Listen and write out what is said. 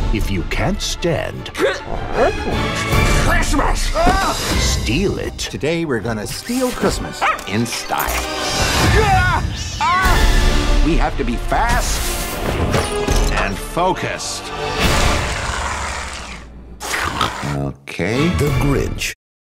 If you can't stand Christmas! steal it. Today we're gonna steal Christmas in style. We have to be fast and focused. Okay. The Grinch.